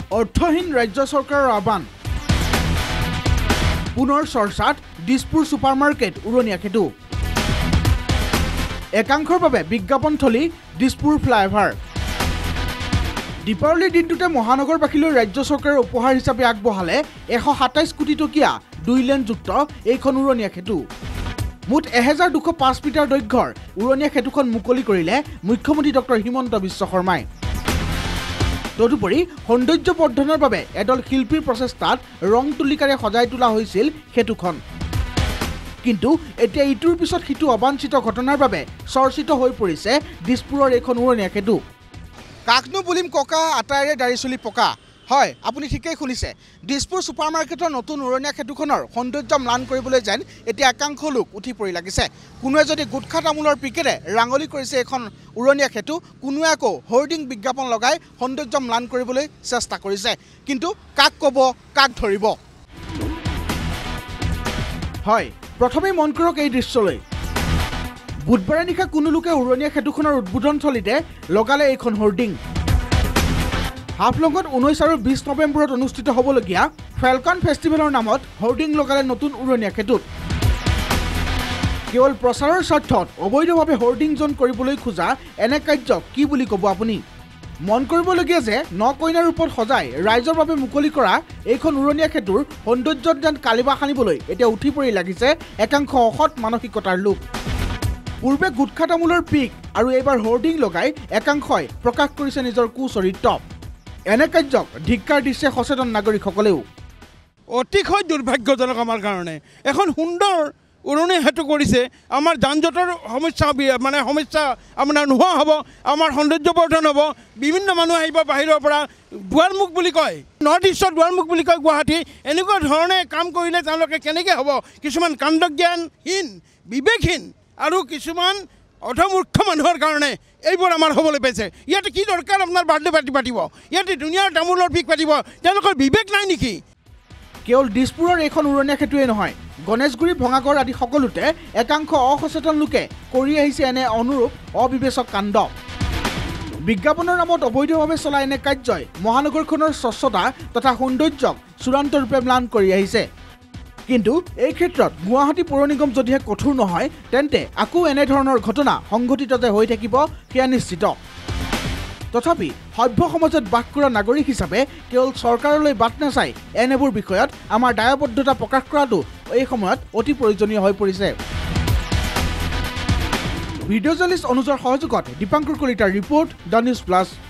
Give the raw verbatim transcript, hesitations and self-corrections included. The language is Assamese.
অৰ্থহীন ৰাজ্য চৰকাৰৰ আহ্বান পুনৰ চৰ্চাত দিছপুৰ ছুপাৰ মাৰ্কেট উৰণীয়া সেতু একাংশৰ বাবে বিজ্ঞাপনথলী দিছপুৰ ফ্লাইঅভাৰ দীপাৱলীৰ দিনটোতে মহানগৰবাসীলৈ ৰাজ্য চৰকাৰে উপহাৰ হিচাপে আগবঢ়ালে এশ সাতাইছ কোটি টকীয়া দুই লেনযুক্ত এইখন উৰণীয়া সেতু মুঠ এহেজাৰ দুশ পাঁচ মিটাৰ দৈৰ্ঘ্যৰ উৰণীয়া সেতুখন মুকলি কৰিলে মুখ্যমন্ত্ৰী ডক্টৰ হিমন্ত বিশ্ব শৰ্মাই তদুপৰি সৌন্দৰ্য বৰ্ধনৰ বাবে এডল শিল্পীৰ প্ৰচেষ্টাত ৰং তুলিকাৰে সজাই তোলা হৈছিল সেতুখন কিন্তু এতিয়া ইটোৰ পিছত সিটো অবাঞ্ছিত ঘটনাৰ বাবে চৰ্চিত হৈ পৰিছে দিছপুৰৰ এইখন উৰণীয়া সেতু কাকনো বুলিম ককা আটাইৰে দাড়ি চুলি পকা হয় আপুনি ঠিকেই শুনিছে দিছপুৰ ছুপাৰ মাৰ্কেটৰ নতুন উৰণীয়া সেতুখনৰ সৌন্দৰ্য ম্লান কৰিবলৈ যেন এতিয়া একাংশ লোক উঠি পৰি লাগিছে কোনোৱে যদি গুটখা তামোলৰ পিকেৰে ৰাঙলি কৰিছে এখন উৰণীয়া সেতু কোনোৱে আকৌ হোৰ্ডিং বিজ্ঞাপন লগাই সৌন্দৰ্য ম্লান কৰিবলৈ চেষ্টা কৰিছে কিন্তু কাক ক'ব কাক ধৰিব হয় প্ৰথমে মন কৰক এই দৃশ্যলৈ বুধবাৰে নিশা কোনো লোকে উৰণীয়া সেতুখনৰ উদ্বোধনস্থলীতে লগালে এইখন হোৰ্ডিং হাফলঙত ঊনৈছ আৰু বিছ নৱেম্বৰত অনুষ্ঠিত হ'বলগীয়া ফেলকন ফেষ্টিভেলৰ নামত হোৰ্ডিং লগালে নতুন উৰণীয়া সেতুত কেৱল প্ৰচাৰৰ স্বাৰ্থত অবৈধভাৱে হোৰ্ডিং জন কৰিবলৈ খোজা এনে কাৰ্যক কি বুলি ক'ব আপুনি মন কৰিবলগীয়া যে ন কইনাৰ ৰূপত সজাই ৰাইজৰ বাবে মুকলি কৰা এইখন উৰণীয়া সেতুৰ সৌন্দৰ্যত যেন কালিবা সানিবলৈ এতিয়া উঠি পৰি লাগিছে একাংশ অসৎ মানসিকতাৰ লোক পূৰ্বে গুটখা তামোলৰ পিক আৰু এইবাৰ হোৰ্ডিং লগাই একাংশই প্ৰকাশ কৰিছে নিজৰ কুচৰিত্ৰ এনে কাৰ্যক ধিক্কাৰ দিছে সচেতন নাগৰিকসকলেও অতিশয় দুৰ্ভাগ্যজনক আমাৰ কাৰণে এখন সুন্দৰ উৰণীয়া সেতু কৰিছে আমাৰ যান জঁটৰ সমস্যা মানে সমস্যা আপোনাৰ নোহোৱা হ'ব আমাৰ সৌন্দৰ্য বৰ্ধন হ'ব বিভিন্ন মানুহ আহিব বাহিৰৰ পৰা দুৱাৰমুখ বুলি কয় নৰ্থ ইষ্টৰ দুৱাৰমুখ বুলি কয় গুৱাহাটী এনেকুৱা ধৰণে কাম কৰিলে তেওঁলোকে কেনেকৈ হ'ব কিছুমান কাণ্ডজ্ঞানহীন বিবেকহীন আৰু কিছুমান অধমূৰ্খ মানুহৰ কাৰণে এইবোৰ আমাৰ হ'বলৈ পাইছে ইয়াতে কি দৰকাৰ আপোনাৰ বাৰ্থডে পাৰ্টি পাতিব ইয়াতে দুনিয়াৰ তামোলৰ পিক পাতিব তেওঁলোকৰ বিবেক নাই নেকি কেৱল দিছপুৰৰ এইখন উৰণীয়া সেতুৱে নহয় গণেশগুৰি ভঙাগড় আদি সকলোতে একাংশ অসচেতন লোকে কৰি আহিছে এনে অনুৰূপ অবিবেচক কাণ্ড বিজ্ঞাপনৰ নামত অবৈধভাৱে চলা এনে কাৰ্যই মহানগৰখনৰ স্বচ্ছতা তথা সৌন্দৰ্যক চূড়ান্ত ৰূপে ম্লান কৰি আহিছে কিন্তু এই ক্ষেত্ৰত গুৱাহাটী পৌৰ নিগম যদিহে কঠোৰ নহয় তেন্তে আকৌ এনেধৰণৰ ঘটনা সংঘটিত যে হৈ থাকিব সেয়া নিশ্চিত তথাপি সভ্য সমাজত বাস কৰা নাগৰিক হিচাপে কেৱল চৰকাৰলৈ বাট নাচাই এনেবোৰ বিষয়ত আমাৰ দায়বদ্ধতা প্ৰকাশ কৰাটো এই সময়ত অতি প্ৰয়োজনীয় হৈ পৰিছে ভিডিঅ' জাৰ্নেলিষ্ট অনুজৰ সহযোগত দীপাংকৰ কলিতাৰ ৰিপৰ্ট দ্য নিউজ প্লাছ